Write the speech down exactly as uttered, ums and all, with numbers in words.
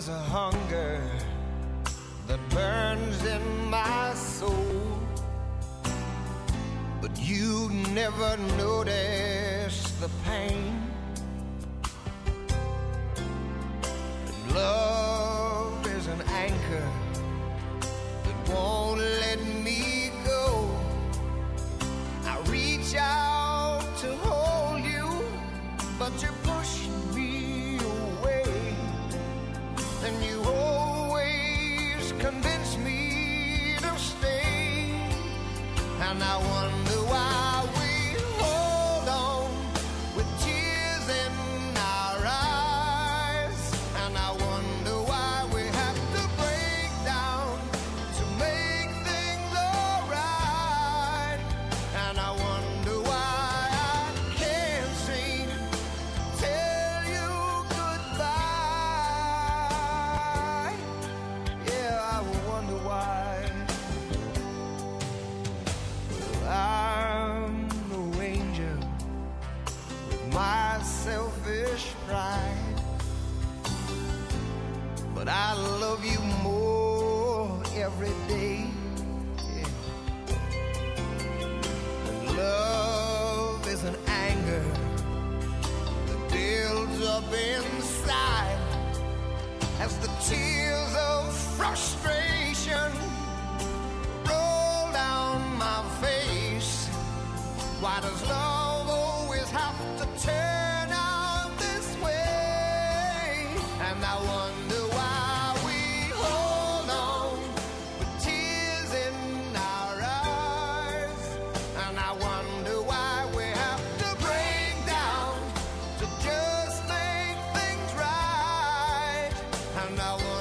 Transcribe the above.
is a hunger that burns in my soul, but you never notice the pain. And love is an anchor that won't let me go. I reach out to hold you, but you push me away, and you always convince me to stay. And I wonder why we hold on with tears in our eyes, and I wonder why we have to break down to make things alright. And I wonder why I can't seem to tell you goodbye. Yeah, I wonder why. Well, I'm no angel with my selfish pride, but I love you more every day. Yeah. And love is an anger that builds up inside as the tears of frustration roll down my face. Why does love always have to turn out this way? And I wonder why we hold on with tears in our eyes, and I wonder why we have to break down to just make things right. And I wonder